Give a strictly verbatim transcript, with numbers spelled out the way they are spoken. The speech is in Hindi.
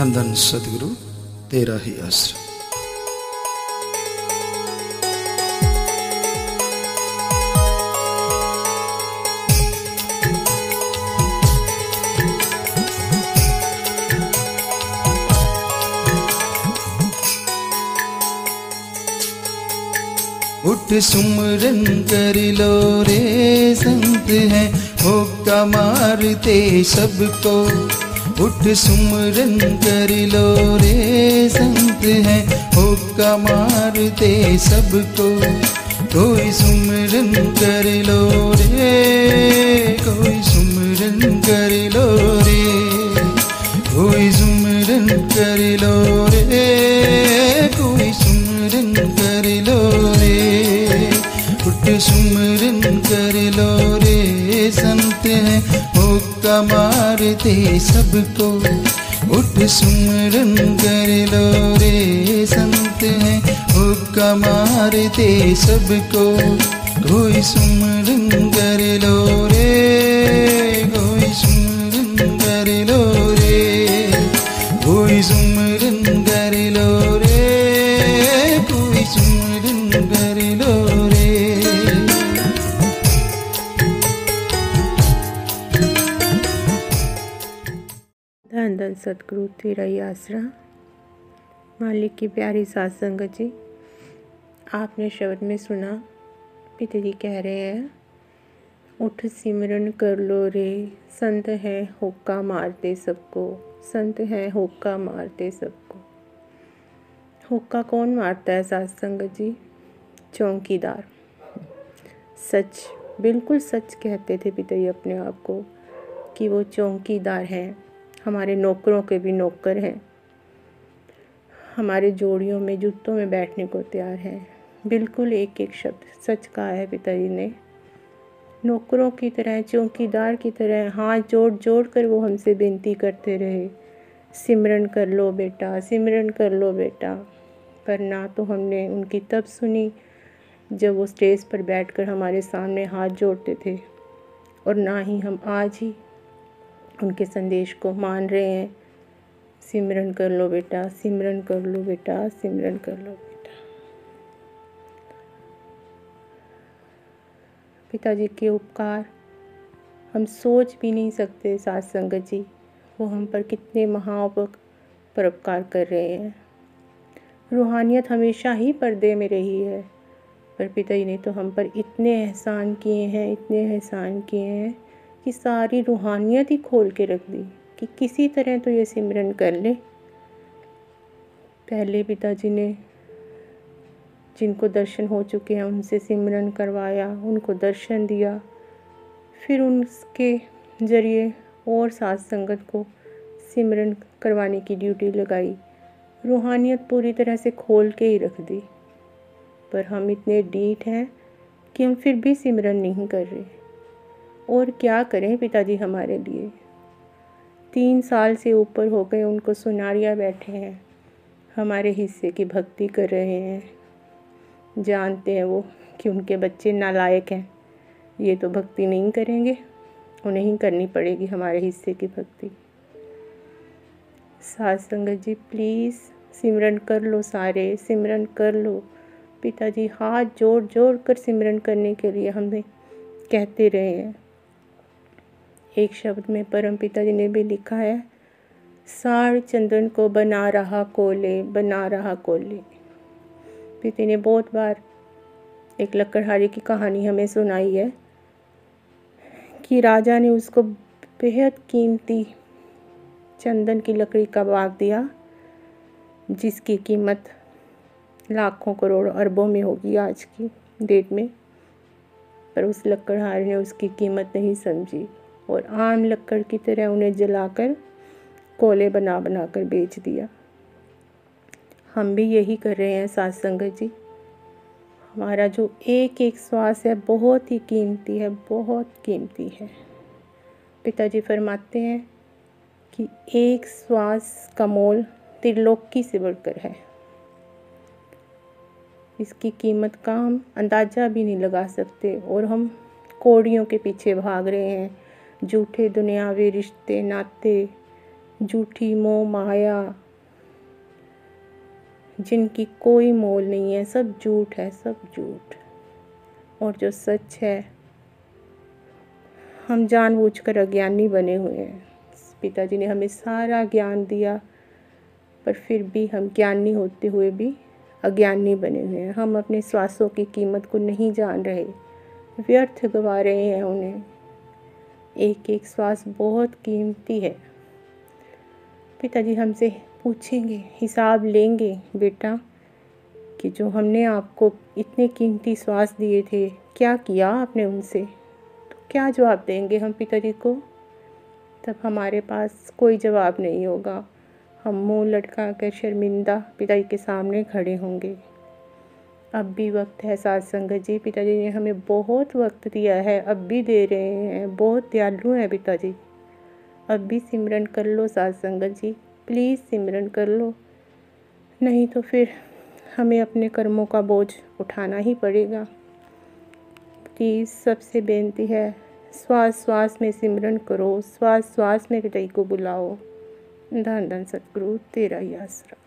धन धन सदगुरु तेरा ही आश्रय। उठ सुमरन कर लो रे संत है होका मारते सबको। उठ सुमरन कर लो रे संत है होका मारते सबको। कोई सुमरन कर लो रे, कोई सुमरन कर लो रे, कोई सुमरन कर लो रे, कोई सुमरन कर लो रे। उठ सुमरन कर लो रे संत है होका मारते सबको। उठ सुमरन कर लो रे संत है होका मारते सबको। कोई सुमरन कर लो रे, कोई सुमरन कर लो रे, कोई सुमरन कर लो रे, कोई सुमरन कर लो रे। धन धन सतगुरु तेरा ही आसरा। मालिक की प्यारी साध संगत जी, आपने शब्द में सुना पिता जी कह रहे हैं उठ सिमरन कर लो रे संत है होका मारते सबको। संत है होका मारते सबको। होका कौन मारता है साध संगत जी? चौकीदार। सच, बिल्कुल सच कहते थे पिता जी अपने आप को कि वो चौकीदार हैं, हमारे नौकरों के भी नौकर हैं, हमारे जोड़ियों में जूतों में बैठने को तैयार हैं। बिल्कुल एक एक शब्द सच कहा है पिताजी ने। नौकरों की तरह, चौकीदार की तरह हाथ जोड़ जोड़ कर वो हमसे विनती करते रहे, सिमरन कर लो बेटा, सिमरन कर लो बेटा। पर ना तो हमने उनकी तब सुनी जब वो स्टेज पर बैठकर हमारे सामने हाथ जोड़ते थे, और ना ही हम आज ही उनके संदेश को मान रहे हैं, सिमरन कर लो बेटा, सिमरन कर लो बेटा, सिमरन कर लो बेटा। पिताजी के उपकार हम सोच भी नहीं सकते साध संगत जी, वो हम पर कितने महापरोपकार कर रहे हैं। रूहानियत हमेशा ही पर्दे में रही है, पर पिताजी ने तो हम पर इतने एहसान किए हैं, इतने एहसान किए हैं कि सारी रूहानियत ही खोल के रख दी कि किसी तरह तो ये सिमरन कर ले। पहले पिताजी ने जिनको दर्शन हो चुके हैं उनसे सिमरन करवाया, उनको दर्शन दिया, फिर उनके ज़रिए और साध संगत को सिमरन करवाने की ड्यूटी लगाई। रूहानियत पूरी तरह से खोल के ही रख दी, पर हम इतने डीठ हैं कि हम फिर भी सिमरन नहीं कर रहे। और क्या करें पिताजी हमारे लिए? तीन साल से ऊपर हो गए उनको सुनारिया बैठे हैं, हमारे हिस्से की भक्ति कर रहे हैं। जानते हैं वो कि उनके बच्चे नालायक हैं, ये तो भक्ति नहीं करेंगे, उन्हें ही करनी पड़ेगी हमारे हिस्से की भक्ति। साध संगत जी प्लीज़ सिमरन कर लो, सारे सिमरन कर लो। पिताजी हाथ जोड़ जोड़ कर सिमरन करने के लिए हमें कहते रहे हैं। एक शब्द में परम पिताजी ने भी लिखा है, साड़ चंदन को बना रहा कोले, बना रहा कोले। पिता ने बहुत बार एक लकड़हारे की कहानी हमें सुनाई है कि राजा ने उसको बेहद कीमती चंदन की लकड़ी का बाग दिया, जिसकी कीमत लाखों करोड़ अरबों में होगी आज की डेट में। पर उस लकड़हारे ने उसकी कीमत नहीं समझी और आम लकड़ की तरह उन्हें जलाकर कोले बना बना कर बेच दिया। हम भी यही कर रहे हैं साध संगत जी। हमारा जो एक एक श्वास है बहुत ही कीमती है, बहुत कीमती है। पिताजी फरमाते हैं कि एक श्वास का मोल त्रिलोकी से बढ़कर है। इसकी कीमत का हम अंदाज़ा भी नहीं लगा सकते, और हम कौड़ियों के पीछे भाग रहे हैं। झूठे दुनियावी रिश्ते नाते, झूठी मोह माया जिनकी कोई मोल नहीं है, सब झूठ है, सब झूठ। और जो सच है, हम जानबूझकर अज्ञानी बने हुए हैं। पिताजी ने हमें सारा ज्ञान दिया, पर फिर भी हम ज्ञानी होते हुए भी अज्ञानी बने हुए हैं। हम अपने श्वासों की कीमत को नहीं जान रहे, व्यर्थ गवा रहे हैं उन्हें। एक एक श्वास बहुत कीमती है। पिताजी हमसे पूछेंगे, हिसाब लेंगे बेटा कि जो हमने आपको इतने कीमती श्वास दिए थे, क्या किया आपने उनसे? तो क्या जवाब देंगे हम पिताजी को? तब हमारे पास कोई जवाब नहीं होगा। हम मुंह लटका कर शर्मिंदा पिताजी के सामने खड़े होंगे। अब भी वक्त है साथ संगत जी। पिताजी ने हमें बहुत वक्त दिया है, अब भी दे रहे हैं, बहुत दयालु हैं पिताजी। अब भी सिमरन कर लो साथ संगत जी, प्लीज़ सिमरन कर लो, नहीं तो फिर हमें अपने कर्मों का बोझ उठाना ही पड़ेगा। प्लीज़ सबसे बेनती है, श्वास श्वास में सिमरन करो, श्वास श्वास में पिताजी को बुलाओ। धन धन सतगुरु, तेरा ही आसरा।